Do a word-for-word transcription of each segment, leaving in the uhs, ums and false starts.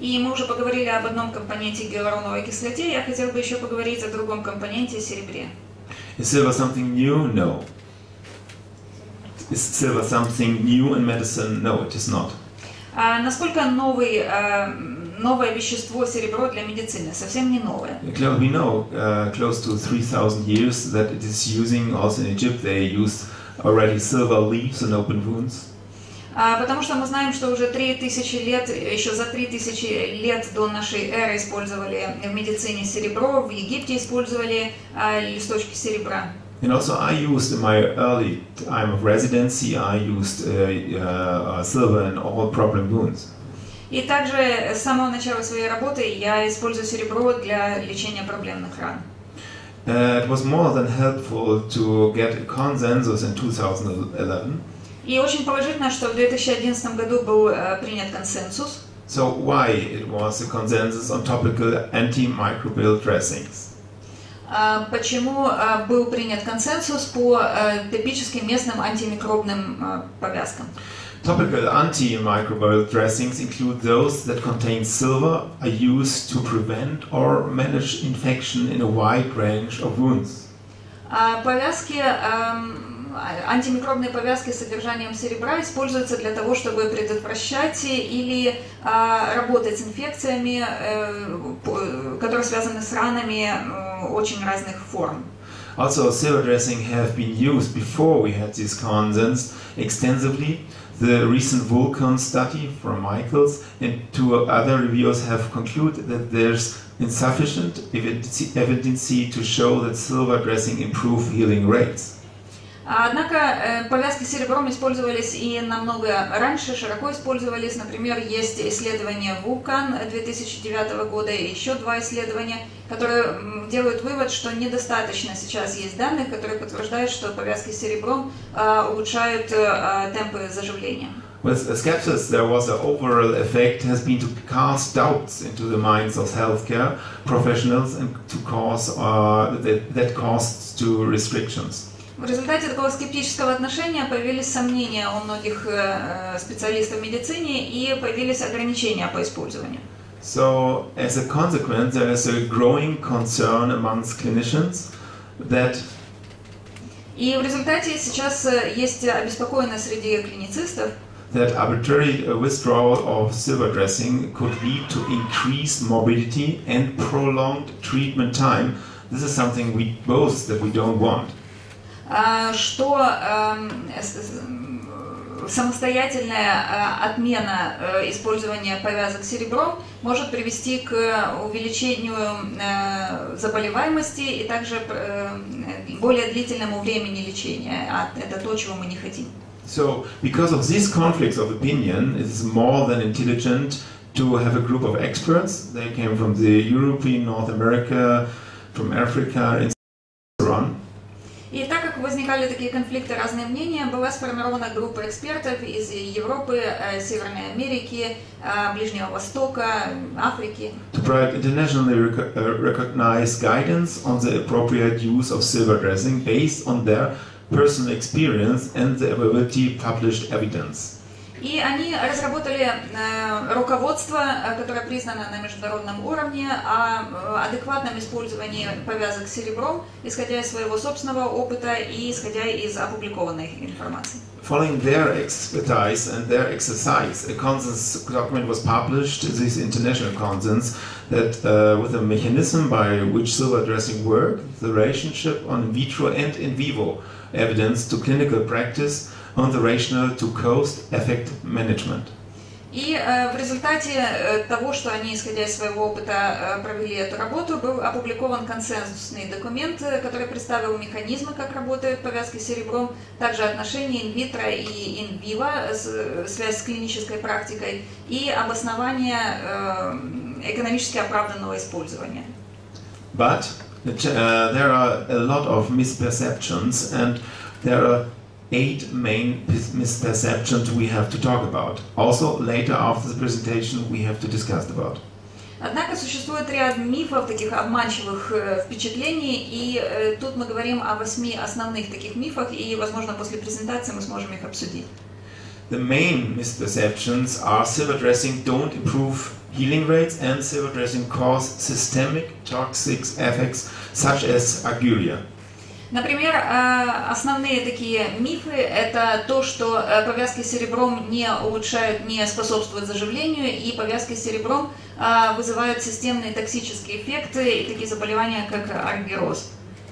И мы уже поговорили об одном компоненте гиалуроновой кислоте, я хотел бы еще поговорить о другом компоненте серебре. Is silver something new? No. Is silver something new in medicine? No, it is not. А насколько новый, а, новое вещество серебро для медицины? Совсем не новое. We know uh, close to three thousand years that it is using, also in Egypt they used already silver leaves in open wounds. А, потому что мы знаем, что уже три тысячи лет, еще за три тысячи лет до нашей эры использовали в медицине серебро, в Египте использовали а, листочки серебра. And also I used in my early time of residency, I used uh, uh, silver in all problem wounds. И также с самого начала своей работы я использую серебро для лечения проблемных ран. Uh, it was more than helpful to get a consensus in two thousand eleven. И очень положительно, что в две тысячи одиннадцатом году был uh, принят консенсус. So why it was a consensus on topical antimicrobial dressings? Uh, почему uh, был принят консенсус по uh, топическим местным антимикробным uh, повязкам? Topical antimicrobial dressings include those that contain silver, are used to prevent or manage infection in a wide range of wounds. Uh, повязки um, Антимикробные повязки с содержанием серебра используются для того, чтобы предотвращать или а, работать с инфекциями, э, которые связаны с ранами э, очень разных форм. Also, silver dressing have been used before we had this consensus extensively. The recent Vulcan study from Michaels and two other reviewers have concluded that there's insufficient evidence to show that silver dressing improve healing rates. Однако повязки серебром использовались и намного раньше, широко использовались. Например, есть исследование Vulcan две тысячи девятого года и еще два исследования, которые делают вывод, что недостаточно сейчас есть данных, которые подтверждают, что повязки серебром улучшают темпы заживления. With skepsis, there was an overall effect has been to cast doubts into the minds of healthcare professionals and to cause uh, that, that caused to restrictions. В результате такого скептического отношения появились сомнения у многих э, специалистов в медицине и появились ограничения по использованию. So, as a consequence, there is a growing concern amongst clinicians that И в результате сейчас есть обеспокоенность среди клиницистов, that arbitrary withdrawal of silver dressing could lead to increased morbidity and prolonged treatment time. This is something we both that we don't want. Что самостоятельная отмена использования повязок серебром может привести к увеличению заболеваемости и также более длительному времени лечения. Это то, чего мы не хотим. So, because of these conflicts of opinion, it is more than intelligent to have a group of experts. They came from the European, North America, from Africa, and so on. И так как возникали такие конфликты, разные мнения, была сформирована группа экспертов из Европы, Северной Америки, Ближнего Востока, Африки. To provide internationally rec recognized guidance on the appropriate use of silver dressing based on their personal experience and the availability published evidence. И они разработали э, руководство, которое признано на международном уровне, о адекватном использовании повязок серебром, исходя из своего собственного опыта и исходя из опубликованной информации. Following their expertise and their exercise, a consensus document was published, this international consensus, that uh, with a mechanism by which silver dressing works, the relationship on in vitro and in vivo evidence to clinical practice on the rationale to cost-effective management. И э, в результате э, того, что они, исходя из своего опыта, э, провели эту работу, был опубликован консенсусный документ, который представил механизмы, как работают повязки серебром, также отношения инвитро и инвиво, связь с клинической практикой и обоснование э, экономически оправданного использования. But uh, there are a lot of misperceptions, and there are eight main misperceptions we have to talk about. Also, later after the presentation, we have to discuss about. Однако существует ряд мифов, таких обманчивых э, впечатлений, и э, тут мы говорим о восьми основных таких мифах, и, возможно, после презентации мы сможем их обсудить. The main misperceptions are silver dressing don't improve healing rates and silver dressing cause systemic toxic effects such as aguria. Например, основные такие мифы – это то, что повязки серебром не улучшают, не способствуют заживлению, и повязки серебром вызывают системные токсические эффекты и такие заболевания, как аргироз.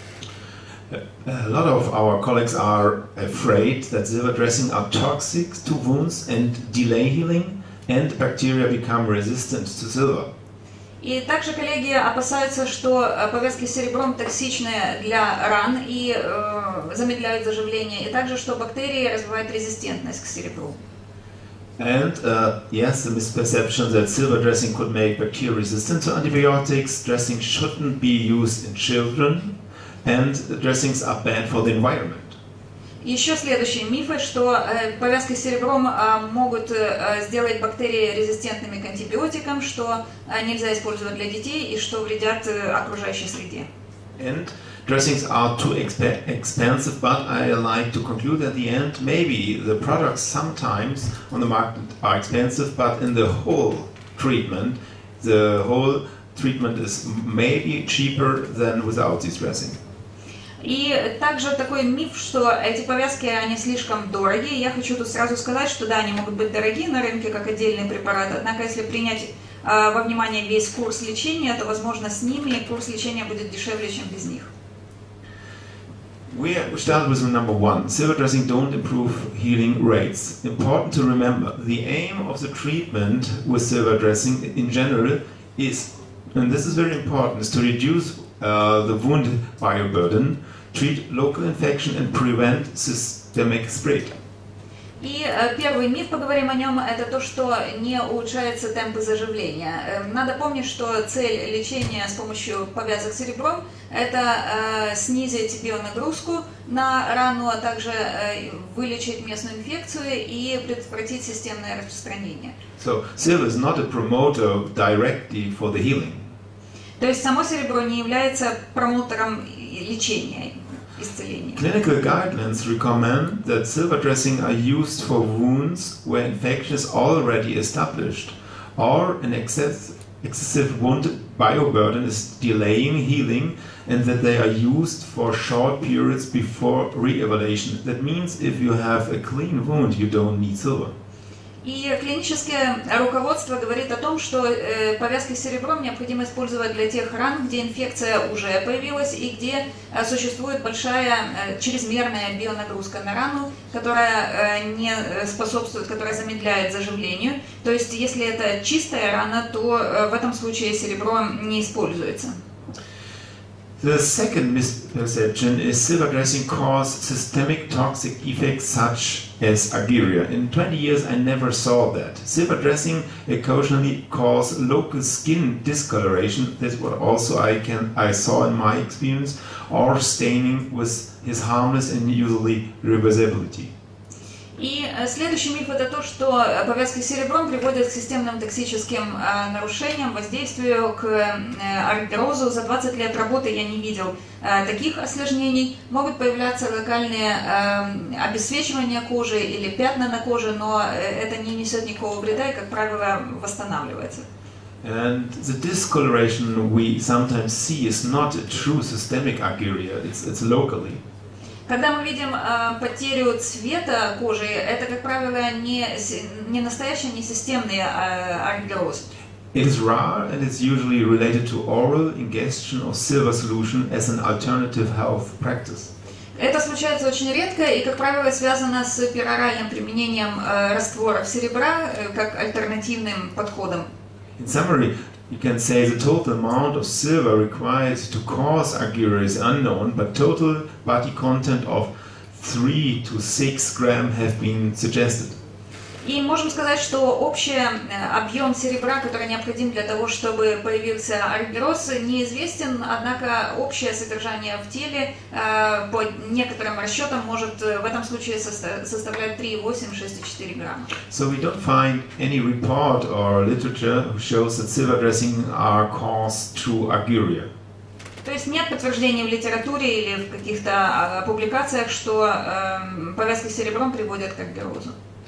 A lot of our colleagues are afraid that silver dressing are toxic to wounds and delay healing, and bacteria become resistant to silver. И также коллеги опасаются, что повязки серебром токсичны для ран и э, замедляют заживление, и также, что бактерии развивают резистентность к серебру. And uh, yes, the misperception that silver dressing could make bacteria resistant to antibiotics, dressing shouldn't be used in children, and dressings are bad for the environment. Еще следующие мифы, что э, повязки серебром э, могут э, сделать бактерии резистентными к антибиотикам, что э, нельзя использовать для детей и что вредят э, окружающей среде. And dressings are too exp expensive, but I like to conclude at the end, maybe the products sometimes on the market are expensive, but in the whole treatment, the whole treatment is maybe cheaper than without this dressing. И также такой миф, что эти повязки, они слишком дорогие. Я хочу тут сразу сказать, что да, они могут быть дорогие на рынке, как отдельный препарат, однако если принять э, во внимание весь курс лечения, то, возможно, с ними курс лечения будет дешевле, чем без них. We start with number one. Silver dressing don't improve healing rates. Important to remember, the aim of the treatment with silver dressing in general is, and this is very important, is to reduce uh, the wound bioburden, treat local infection and prevent systemic spread. И э, первый миф, поговорим о нем, это то, что не улучшаются темпы заживления. Э, надо помнить, что цель лечения с помощью повязок серебром – это э, снизить бионагрузку на рану, а также э, вылечить местную инфекцию и предотвратить системное распространение. So silver is not a promoter directly for the healing. То есть само серебро не является промоутером лечения. Clinical guidelines recommend that silver dressing are used for wounds where infection is already established or an excess, excessive wound bioburden is delaying healing, and that they are used for short periods before re-evaluation. That means if you have a clean wound, you don't need silver. И клиническое руководство говорит о том, что э, повязки серебром необходимо использовать для тех ран, где инфекция уже появилась и где э, существует большая э, чрезмерная бионагрузка на рану, которая э, не способствует, которая замедляет заживлению. То есть, если это чистая рана, то э, в этом случае серебро не используется. The second misperception is silver dressing cause systemic toxic effects such as aguria. In twenty years I never saw that. Silver dressing occasionally cause local skin discoloration. That's what also I can I saw in my experience, or staining with his harmless and usually reversibility. И следующий миф – это то, что повязки серебром приводят к системным токсическим э, нарушениям, воздействию к э, аргирозу. За двадцать лет работы я не видел э, таких осложнений. Могут появляться локальные э, обесцвечивания кожи или пятна на коже, но это не несет никакого вреда и, как правило, восстанавливается. And the discoloration we sometimes see is not a true systemic aguria, it's, it's locally. Когда мы видим э, потерю цвета кожи, это, как правило, не, не настоящий, не системный э, аргироз. It is rare and it's usually related to oral ingestion of silver solution as an alternative health practice. Это случается очень редко и, как правило, связано с пероральным применением э, растворов серебра э, как альтернативным подходом. In summary, you can say the total amount of silver required to cause aguria is unknown, but total body content of three to six grams have been suggested. И можем сказать, что общий объем серебра, который необходим для того, чтобы появился аргироз, неизвестен, однако общее содержание в теле э, по некоторым расчетам может в этом случае составлять три, восемь, шесть и четыре грамма. So we don't find any report or literature who shows that silver dressing are caused through aguria. То есть нет подтверждений в литературе или в каких-то публикациях, что э, повязки серебром приводят к аргирозу.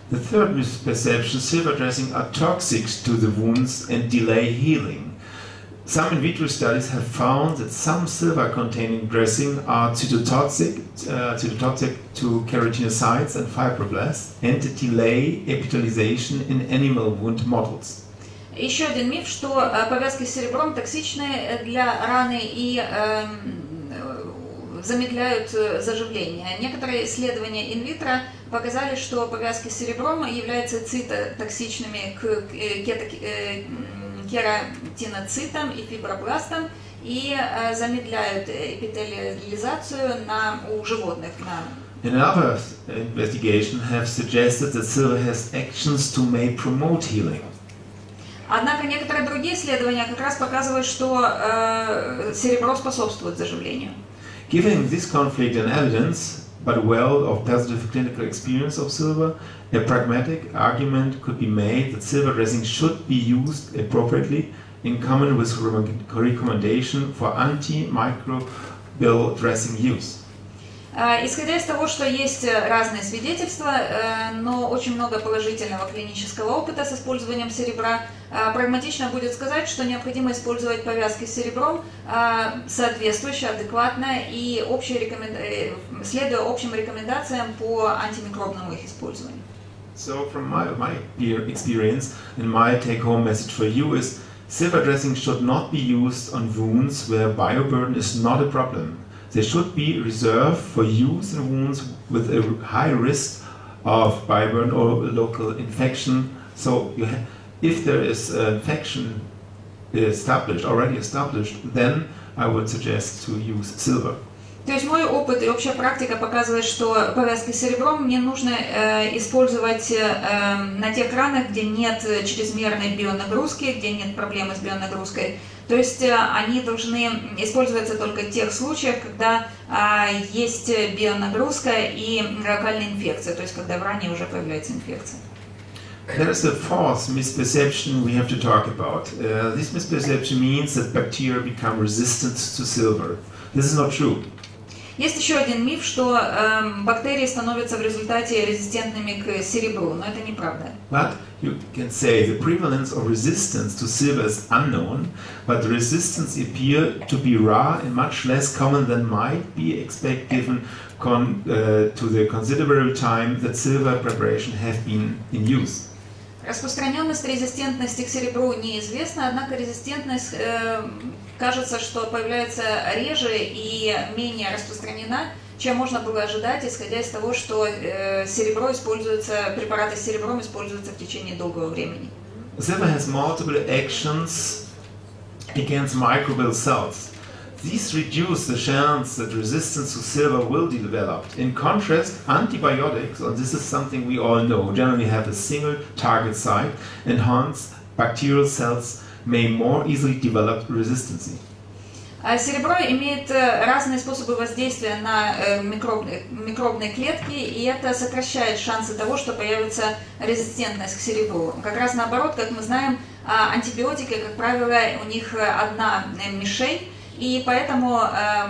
The third misperception, silver dressing are toxic to the wounds and delay healing. Some in vitro studies have found that some silver-containing dressing are cytotoxic, uh, cytotoxic to keratinocytes and fibroblasts and delay epithelialization in animal wound models. Еще один миф, что повязки с серебром токсичны для раны и э, замедляют заживление. Некоторые исследования инвитро показали, что повязки с серебром являются цитотоксичными к кератиноцитам и фибробластам и э, замедляют эпителиализацию на, у животных. На... Another investigation have suggested that silver has actions to may promote healing. Однако некоторые другие исследования как раз показывают, что э, серебро способствует заживлению. Given this conflict in evidence, but well of positive clinical experience of silver, a pragmatic argument could be made that silver dressing should be used appropriately in common with recommendation for antimicrobial dressing use. Исходя из того, что есть разные свидетельства, но очень много положительного клинического опыта с использованием серебра, прагматично будет сказать, что необходимо использовать повязки с серебром соответствующе, адекватно и рекомен... следуя общим рекомендациям по антимикробному их использованию. So from my, my experience and my take-home message for you is silver dressing should not be used on wounds where bioburden is not a problem. They should be reserved for use in wounds with a high risk of bioburden or local infection. So you ha if there is an infection established, already established, then I would suggest to use silver. То есть мой опыт и общая практика показывает, что повязки с серебром не нужно э, использовать э, на тех ранах, где нет чрезмерной бионагрузки, где нет проблемы с бионагрузкой. То есть э, они должны использоваться только в тех случаях, когда э, есть бионагрузка и локальная инфекция, то есть когда в ране уже появляется инфекция. There is a fourth misperception we have to talk about. Uh, this misperception means that bacteria become resistant to silver. This is not true. Есть еще один миф, что э, бактерии становятся в результате резистентными к серебру, но это неправда. But you can say the prevalence of resistance to silver is unknown, but the resistance appear to be rare and much less common than might be expected given con, uh, to the considerable time that silver preparation have been in use. Распространенность резистентности к серебру неизвестна, однако резистентность э, кажется, что появляется реже и менее распространена, чем можно было ожидать, исходя из того, что э, серебро используется, препараты с серебром используются в течение долгого времени. Silver has multiple actions against microbial cells. These reduce the chance that resistance to silver will develop. In contrast, antibiotics, and this is something we all know, generally have a single target site, and hence bacterial cells may more easily develop resistance. Серебро имеет разные способы воздействия на микробные, микробные клетки, и это сокращает шансы того, что появится резистентность к серебру. Как раз наоборот, как мы знаем, антибиотики, как правило, у них одна мишень, и поэтому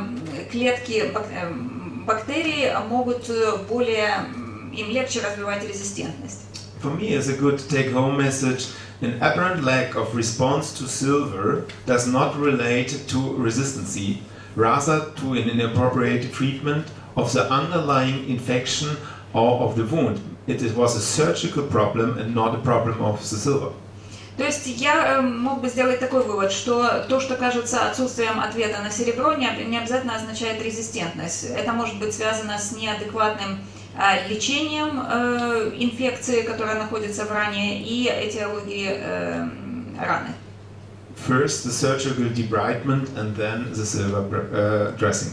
клетки бактерий могут более, им легче развивать резистентность. For me, as a good take-home message, an apparent lack of response to silver does not relate to resistance, rather to an inappropriate treatment of the underlying infection or of the wound. It was a surgical problem and not a problem of the silver. То есть я мог бы сделать такой вывод, что то, что кажется отсутствием ответа на серебро, не обязательно означает резистентность. Это может быть связано с неадекватным лечением э, инфекции, которая находится в ране, и этиологии э, раны. First the surgical debridement and then the silver uh, dressing.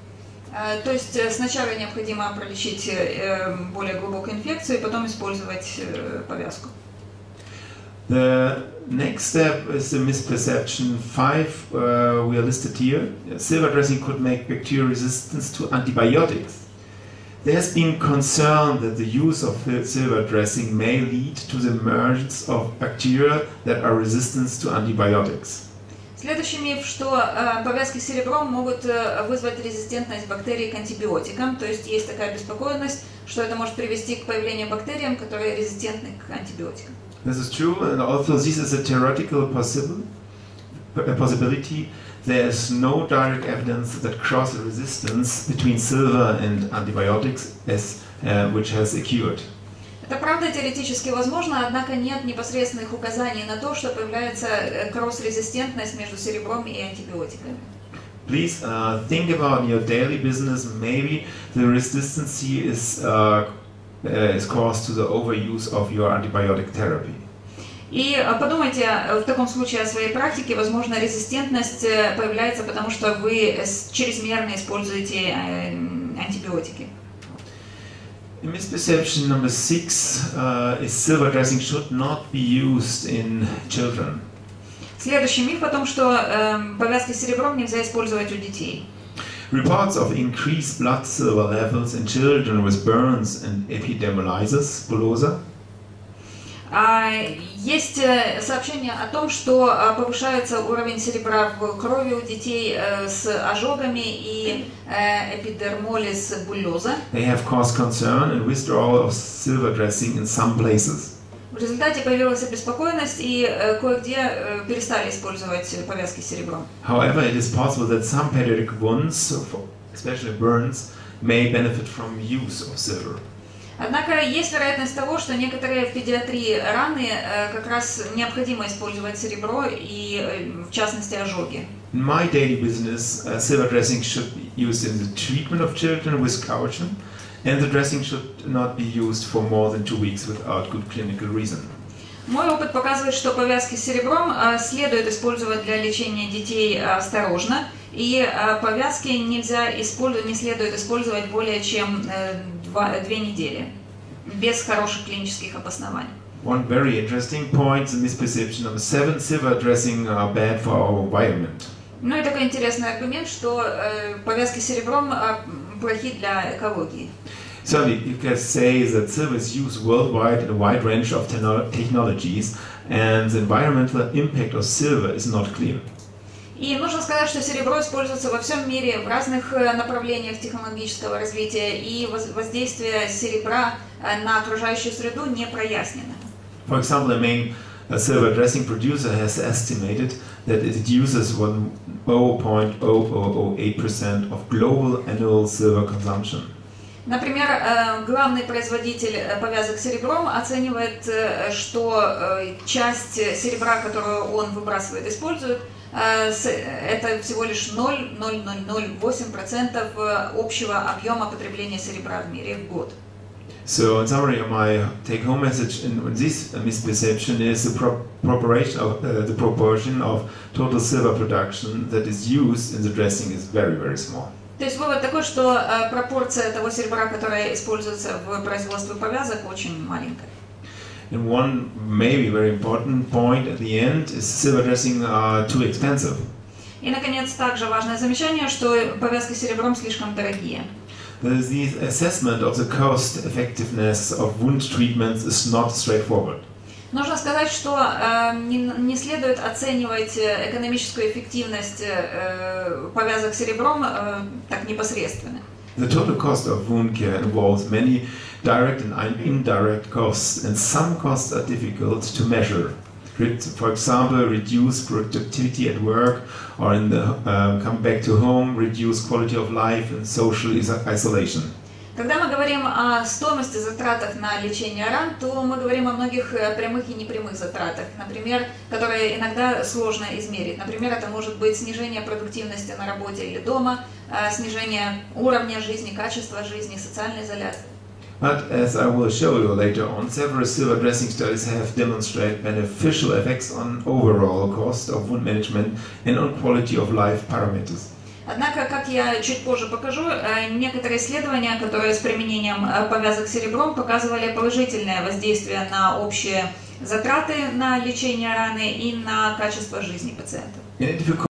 Э, то есть сначала необходимо пролечить э, более глубокую инфекцию и потом использовать э, повязку. The next step is the misperception. Five uh, we are listed here. Silver dressing could make bacterial resistance to antibiotics. There has been concern that the use of silver dressing may lead to the emergence of bacteria that are resistant to antibiotics. Следующий миф, что э, повязки серебром могут э, вызвать резистентность бактерий к антибиотикам, то есть есть такая беспокойность, что это может привести к появлению бактерий, которые резистентны к антибиотикам. This is true, and although this is a theoretical possible, a possibility, there is no direct evidence that cross-resistance between silver and antibiotics is, uh, which has occurred. Это правда теоретически возможно, однако нет непосредственных указаний на то, что появляется кросс-резистентность между серебром и антибиотиками. Please uh, think about your daily business. Maybe the resistance is, uh, uh, is caused to the overuse of your antibiotic therapy. И подумайте в таком случае о своей практике. Возможно, резистентность появляется потому, что вы чрезмерно используете антибиотики. Misperception number six uh, is silver dressing should not be used in children. Следующий миф о том, что э, повязки серебром нельзя использовать у детей. Reports of increased blood silver levels in children with burns and epidermolysis bullosa. А, есть сообщение о том, что повышается уровень серебра в крови у детей э, с ожогами и э, эпидермолиз буллоза. They have caused concern and withdrawal of silver dressing in some places. В результате появилась обеспокоенность, и э, кое-где э, перестали использовать повязки серебром. However, it is possible that some pediatric wounds, especially burns, may benefit from use of silver. Однако есть вероятность того, что некоторые в педиатрии раны э, как раз необходимо использовать серебро и, э, в частности, ожоги. In my daily business, uh, silver dressing should be used in the treatment of children with caution, and the dressing should not be used for more than two weeks without good clinical reason. Мой опыт показывает, что повязки с серебром э, следует использовать для лечения детей э, осторожно, и э, повязки нельзя использовать, не следует использовать более чем э, два, две недели, без хороших клинических обоснований. One very interesting point, the misperception number seven, silver dressing are bad for our environment. Ну и такой интересный аргумент, что э, повязки с серебром э, плохи для экологии. Certainly, you can say that silver is used worldwide in a wide range of technologies, and the environmental impact of silver is not clear. И нужно сказать, что серебро используется во всем мире в разных направлениях технологического развития, и воздействие серебра на окружающую среду не прояснено. For example, a main uh, silver dressing producer has estimated that it uses zero point zero zero zero eight percent of global annual silver consumption. Например, главный производитель повязок серебром оценивает, что часть серебра, которую он выбрасывает, использует, это всего лишь ноль целых ноль ноль ноль восемь процентов общего объема потребления серебра в мире в год. So, in summary, my take-home message in this misperception is the pro proportion of uh, the proportion of total silver production that is used in the dressing is very, very small. То есть вывод такой, что э, пропорция того серебра, которое используется в производстве повязок, очень маленькая. And one maybe very important point at the end is silver dressing are too expensive. И, наконец, также важное замечание, что повязки серебром слишком дорогие. The assessment of the cost effectiveness of wound treatments is not straightforward. Нужно сказать, что э, не, не следует оценивать экономическую эффективность э, повязок серебром э, так непосредственно. The total cost of wound care involves many direct and indirect costs, and some costs are difficult to measure. For example, reduce productivity at work, or in the uh, come back to home, reduce quality of life and social isolation. Когда мы говорим о стоимости затратах на лечение ран, то мы говорим о многих прямых и непрямых затратах, например, которые иногда сложно измерить. Например, это может быть снижение продуктивности на работе или дома, снижение уровня жизни, качества жизни, социальной изоляции. But as I will show you later on, several silver dressing studies have demonstrated beneficial effects on overall cost of wound management and on quality of life parameters. Однако, как я чуть позже покажу, некоторые исследования, которые с применением повязок серебром показывали положительное воздействие на общие затраты на лечение раны и на качество жизни пациента.